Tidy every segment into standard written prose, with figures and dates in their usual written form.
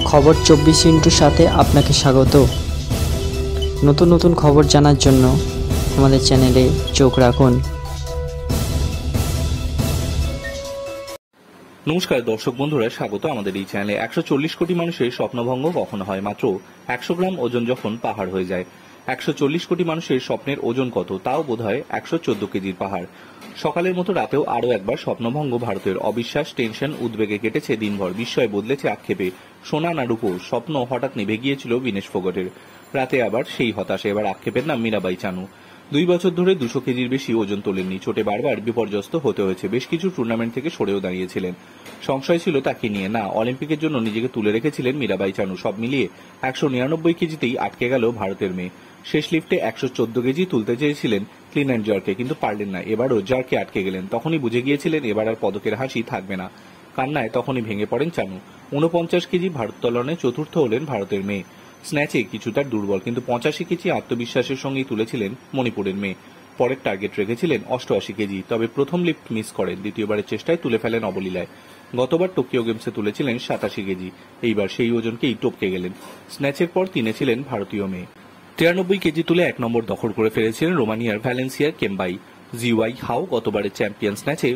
খবর 24 সাথে আপনাকে স্বাগত। নতুন নতুন খবর জানার জন্য আমাদের চ্যানেলে চোখ রাখুন। নমস্কার দর্শক বন্ধুরা, স্বাগত আমাদের এই চ্যানেলে। 140 কোটি মানুষের স্বপ্নভঙ্গ কখনো হয় মাত্র 100 গ্রাম ওজন যখন পাহাড় হয়ে যায়। 140 কোটি মানুষের স্বপ্নের ওজন কত, তাও বোধহয় 114 কেজির পাহাড়। সকালের মতো রাতেও আরও একবার স্বপ্নভঙ্গ ভারতের। অবিশ্বাস, টেনশন, উদ্বেগে কেটেছে দিনভর। বিস্ময় বদলেছে আক্ষেপে। সোনা না রূপো, স্বপ্ন হঠাৎ নিভে গিয়েছিল বিনেশ ফোগটের। রাতে আবার সেই হতাশা। এবার আক্ষেপের নাম মীরাবাই চানু। 2 বছর ধরে 200 কেজির বেশি ওজন তোলেননি। চোটে বারবার বিপর্যস্ত হতে হয়েছে। বেশ কিছু টুর্নামেন্ট থেকে সরেও দাঁড়িয়েছিলেন। সংশয় ছিল তাকে নিয়ে, না অলিম্পিকের জন্য নিজেকে তুলে রেখেছিলেন মীরাবাই চানু। সব মিলিয়ে 199 কেজিতেই আটকে গেল ভারতের মেয়ে। শেষ লিফটে 114 কেজি তুলতে চেয়েছিলেন ক্লিন অ্যান্ড জার্কে, কিন্তু পারলেন না। এবারও জার্কে আটকে গেলেন। তখনই বুঝে গিয়েছিলেন এবার আর পদকের হাসি থাকবে না। কান্নায় তখনই ভেঙে পড়েন চানু। 49 কেজি ভারোত্তোলনে চতুর্থ হলেন ভারতের মেয়ে। স্ন্যাচে কিছুটা দুর্বল, কিন্তু 85 কেজি আত্মবিশ্বাসের সঙ্গেই তুলেছিলেন মণিপুরের মেয়ে। পরের টার্গেট রেখেছিলেন 88 কেজি। তবে প্রথম লিফট মিস করেন। দ্বিতীয়বারের চেষ্টায় তুলে ফেলেন অবলীলায়। গতবার টোকিও গেমসে তুলেছিলেন 87 কেজি। এইবার সেই ওজনকেই টপকে গেলেন। স্ন্যাচের পর 3 ছিলেন ভারতীয় মেয়ে। 93 কেজি তুলে 1 নম্বর দখল করে ফেলেছিলেন রোমানিয়ার ভ্যালেন্সিয়ার কেম্বাই। জিওয়াই হাও গতবারের চ্যাম্পিয়ন স্ন্যাচে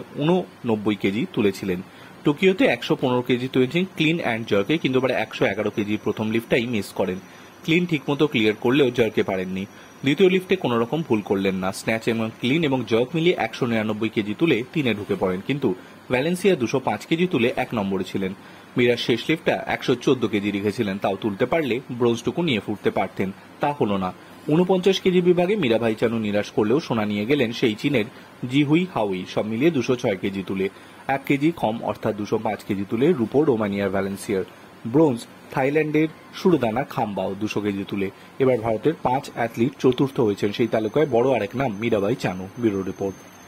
89 কেজি তুলেছিলেন। টোকিওতে 115 কেজি তুলেছেন ক্লিন অ্যান্ড জার্কে, কিন্তু এবার 111 কেজি প্রথম লিফটটাই মিস করেন। ক্লিন ঠিকমতো ক্লিয়ার করলেও জার্কে পারেননি। দ্বিতীয় লিফটে কোনো রকম ভুল করলেন না। স্ন্যাচ এবং ক্লিন এবং জার্ক মিলিয়ে 199 কেজি তুলে 3-এ ঢুকে পড়েন, কিন্তু ভ্যালেন্সিয়া 205 কেজি তুলে 1 নম্বরে ছিলেন। মীরার শেষ লিফটটা 114 কেজি রেখেছিলেন। তাও তুলতে পারলে ব্রোঞ্জটুকু নিয়ে ফুটতে পারতেন। তা হলো না। 49 কেজি বিভাগে মীরাবাই চানু নিরাশ করলেও সোনা নিয়ে গেলেন সেই চীনের জিহুই হাওই। সব মিলিয়ে 206 কেজি তুলে। 1 কেজি কম, অর্থাৎ 205 কেজি তুলে রূপো রোমানিয়ার ভ্যালেন্সিয়ার। ব্রোঞ্জ থাইল্যান্ডের সুরদানা খাম্বাও 200 কেজি তুলে। এবার ভারতের 5 অ্যাথলিট চতুর্থ হয়েছেন। সেই তালিকায় বড় আরেক নাম মীরাবাই চানু। Bureau report.